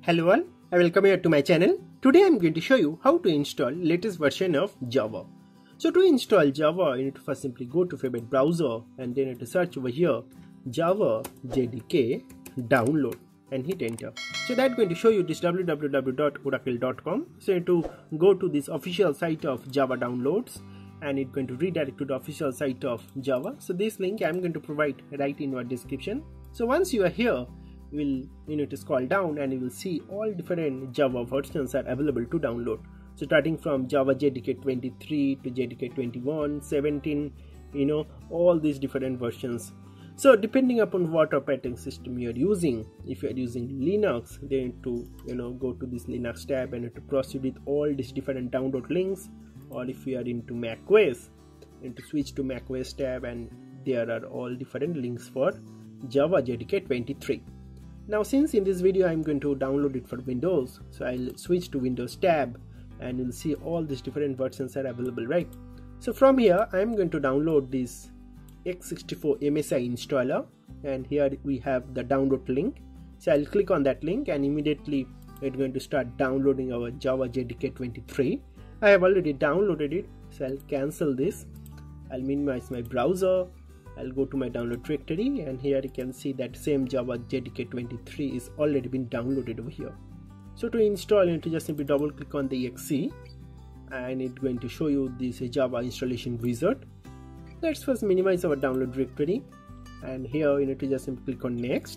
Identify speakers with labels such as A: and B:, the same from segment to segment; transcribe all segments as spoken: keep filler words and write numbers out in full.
A: Hello all, I welcome you to my channel. Today I am going to show you how to install latest version of Java. So to install Java, you need to first simply go to favorite browser and then you need to search over here Java J D K download and hit enter. So that's going to show you this w w w dot oracle dot com. So you need to go to this official site of Java downloads and it's going to redirect to the official site of Java. So this link I am going to provide right in your description. So once you are here, you will you need to scroll down and you will see all different Java versions are available to download. So starting from Java J D K twenty-three to J D K twenty-one, seventeen, you know, all these different versions. So depending upon what operating system you are using, if you are using Linux, then you need to you know go to this Linux tab and you need to proceed with all these different download links. Or if you are into macOS, you need to switch to macOS tab and there are all different links for Java J D K twenty-three. Now since in this video I am going to download it for Windows, so I'll switch to Windows tab and you'll see all these different versions are available, right? So from here I am going to download this x sixty-four M S I installer and here we have the download link. So I'll click on that link and immediately it's going to start downloading our Java J D K twenty-three. I have already downloaded it, so I'll cancel this. I'll minimize my browser. I'll go to my download directory and here you can see that same Java J D K twenty-three is already been downloaded over here. So to install, you need to just simply double click on the E X E and it's going to show you this Java installation wizard. Let's first minimize our download directory and here you need to just simply click on next.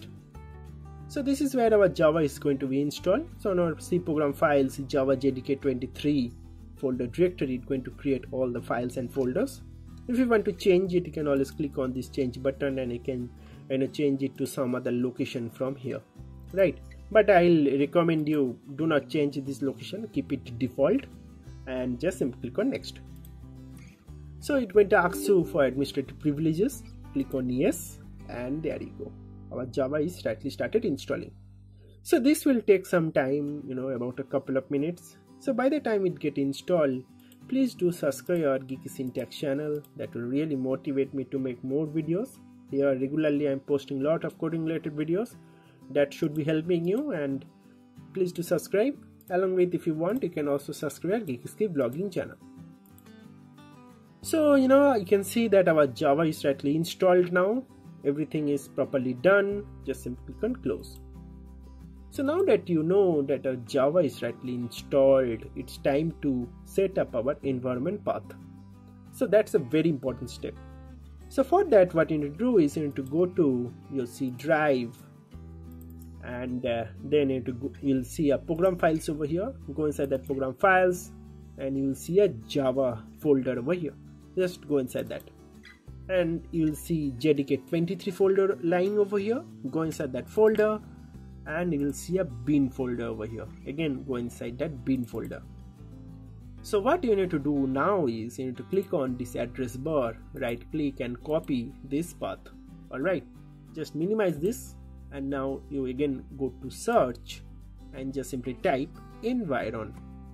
A: So this is where our Java is going to be installed. So on our C program files, Java J D K twenty-three folder directory, it's going to create all the files and folders. If you want to change it, you can always click on this change button and you can you know, change it to some other location from here, right? But I'll recommend you do not change this location, keep it default and just simply click on next. So it's going to ask you for administrative privileges, click on yes and there you go. Our Java is rightly started installing. So this will take some time, you know, about a couple of minutes. So by the time it get installed, please do subscribe our Geeky Syntax channel. That will really motivate me to make more videos. Here regularly I am posting a lot of coding related videos that should be helping you, and please do subscribe. Along with, if you want, you can also subscribe our Geeky blogging channel. So you know you can see that our Java is rightly installed now. Everything is properly done. Just simply click on close. So now that you know that our Java is rightly installed, it's time to set up our environment path. So that's a very important step. So for that, what you need to do is you need to go to your C drive and uh, then you need to go, you'll see a program files over here. Go inside that program files and you'll see a Java folder over here. Just go inside that and you'll see J D K twenty-three folder lying over here. Go inside that folder and you will see a bin folder over here. Again, go inside that bin folder. So what you need to do now is you need to click on this address bar, right click and copy this path. Alright, just minimize this and now you again go to search and just simply type environ.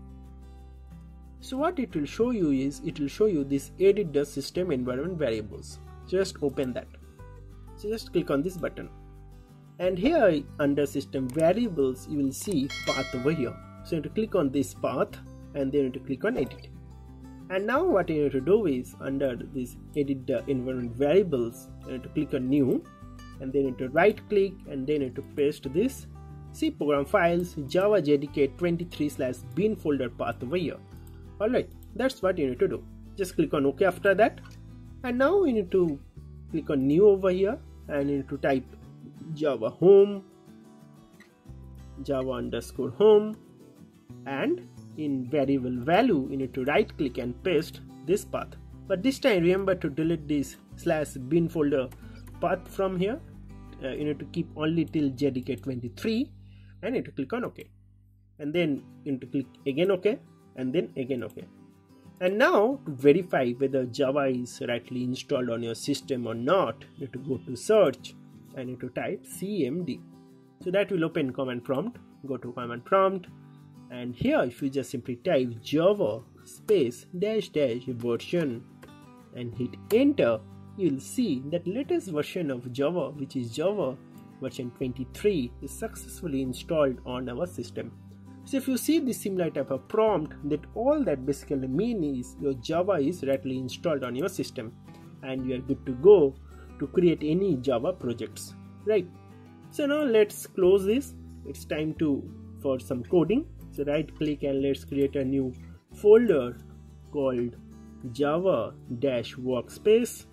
A: So what it will show you is it will show you this edit the system environment variables. Just open that. So just click on this button. And here under system variables you will see path over here. So you need to click on this path and then you need to click on edit. And now what you need to do is under this edit the environment variables, you need to click on new and then you need to right click and then you need to paste this C program files Java J D K twenty-three slash bin folder path over here. Alright, that's what you need to do. Just click on OK after that. And now you need to click on new over here and you need to type Java home, Java underscore home, and in variable value you need to right click and paste this path. But this time remember to delete this slash bin folder path from here. Uh, you need to keep only till J D K twenty-three and you need to click on OK. And then you need to click again OK and then again OK. And now to verify whether Java is rightly installed on your system or not, you need to go to search. I need to type C M D. So that will open command prompt. Go to command prompt and here if you just simply type Java space dash dash version and hit enter, you will see that latest version of Java, which is Java version twenty-three is successfully installed on our system. So if you see this similar type of prompt, that all that basically means is your Java is rightly installed on your system and you are good to go to create any Java projects, right? So now let's close this. It's time to for some coding. So right click and let's create a new folder called Java dash workspace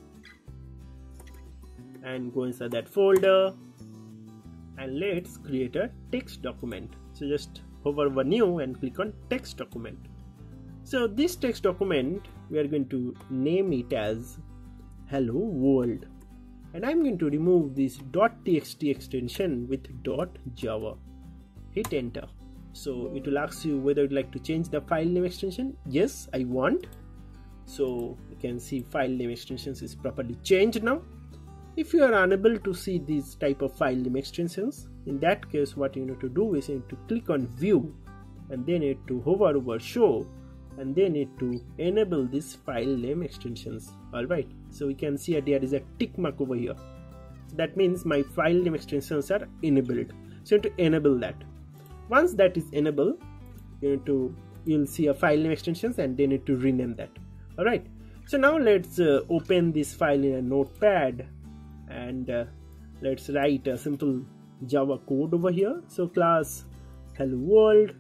A: and go inside that folder and let's create a text document. So just hover over new and click on text document. So this text document we are going to name it as hello world, and I'm going to remove this .txt extension with .java. Hit enter. So it will ask you whether you'd like to change the file name extension. Yes, I want. So you can see file name extensions is properly changed now. If you are unable to see these type of file name extensions, in that case what you need to do is you need to click on view and then need to hover over show and then need to enable this file name extensions. Alright, so we can see there is a tick mark over here. That means my file name extensions are enabled. So you need to enable that. Once that is enabled, you need to you'll see a file name extensions and then need to rename that. Alright, so now let's uh, open this file in a notepad and uh, let's write a simple Java code over here. So class hello world,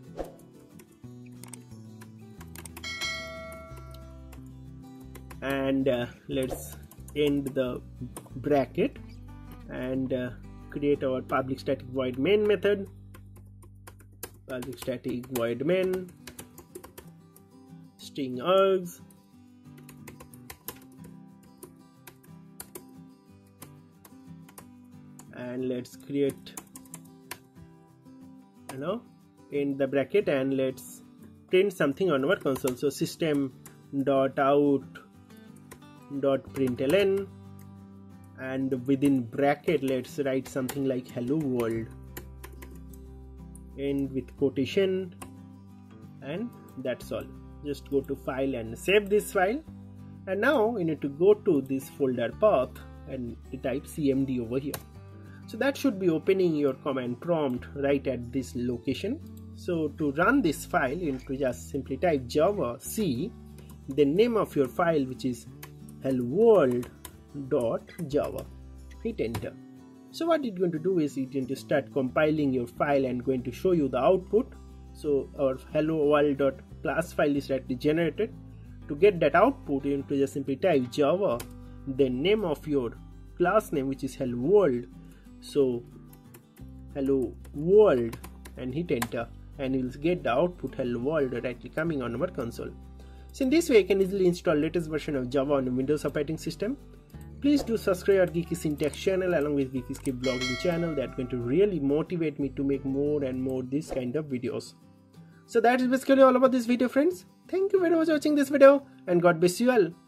A: and uh, let's end the bracket and uh, create our public static void main method. Public static void main string args, and let's create, you know, in the bracket and let's print something on our console. So system dot out dot println, and within bracket let's write something like hello world, end with quotation, and that's all. Just go to file and save this file, and now you need to go to this folder path and type cmd over here. So that should be opening your command prompt right at this location. So to run this file, you need to just simply type java c, the name of your file, which is hello world dot java. Hit enter. So what it's going to do is it's going to start compiling your file and going to show you the output. So our hello world dot class file is rightly generated. To get that output, you need to just simply type java, the name of your class name, which is hello world. So hello world, and hit enter, and you'll get the output hello world directly coming on our console. So in this way you can easily install latest version of Java on a Windows operating system. Please do subscribe our Geeky Syntax channel along with Geeky Skip blogging channel. That's going to really motivate me to make more and more this kind of videos. So that is basically all about this video, friends. Thank you very much for watching this video, and God bless you all.